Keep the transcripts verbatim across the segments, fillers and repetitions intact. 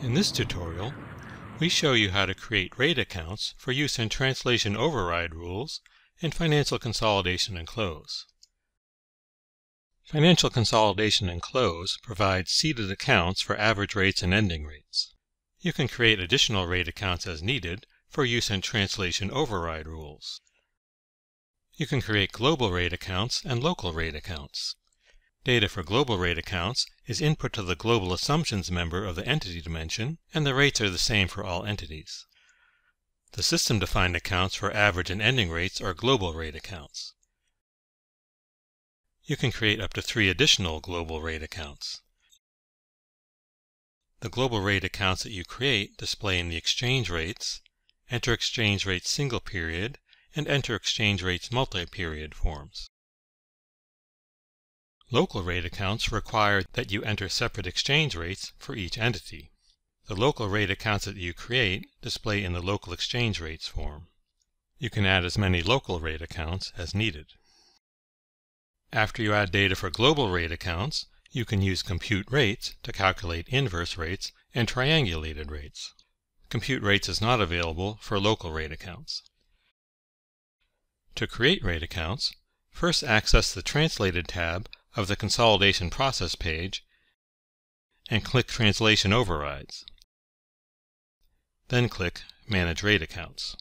In this tutorial, we show you how to create rate accounts for use in translation override rules in Financial Consolidation and Close. Financial Consolidation and Close provides seeded accounts for average rates and ending rates. You can create additional rate accounts as needed for use in translation override rules. You can create global rate accounts and local rate accounts. Data for global rate accounts is input to the global assumptions member of the entity dimension, and the rates are the same for all entities. The system-defined accounts for average and ending rates are global rate accounts. You can create up to three additional global rate accounts. The global rate accounts that you create display in the exchange rates, enter exchange rates single period, and enter exchange rates multi-period forms. Local rate accounts require that you enter separate exchange rates for each entity. The local rate accounts that you create display in the local exchange rates form. You can add as many local rate accounts as needed. After you add data for global rate accounts, you can use compute rates to calculate inverse rates and triangulated rates. Compute rates is not available for local rate accounts. To create rate accounts, first access the Translated tab of the Consolidation Process page and click Translation Overrides. Then click Manage Rate Accounts.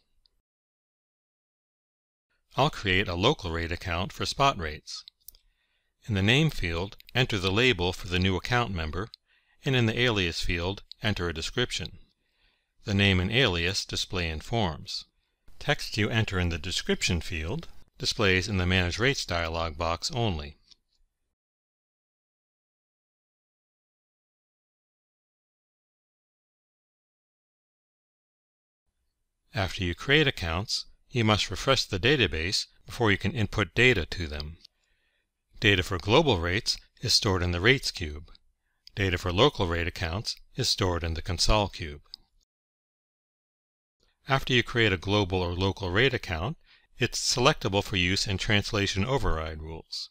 I'll create a local rate account for spot rates. In the Name field, enter the label for the new account member, and in the Alias field, enter a description. The name and alias display in forms. Text you enter in the Description field displays in the Manage Rates dialog box only. After you create accounts, you must refresh the database before you can input data to them. Data for global rates is stored in the Rates cube. Data for local rate accounts is stored in the Consol cube. After you create a global or local rate account, it's selectable for use in translation override rules.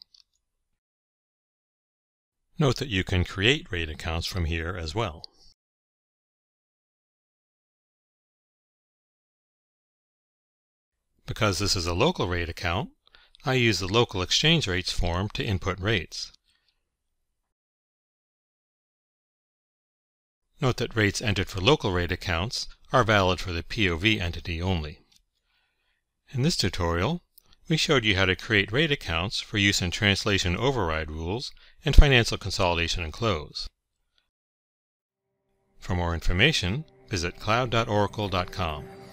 Note that you can create rate accounts from here as well. Because this is a local rate account, I use the local exchange rates form to input rates. Note that rates entered for local rate accounts are valid for the P O V entity only. In this tutorial, we showed you how to create rate accounts for use in translation override rules and Financial Consolidation and Close. For more information, visit cloud dot oracle dot com.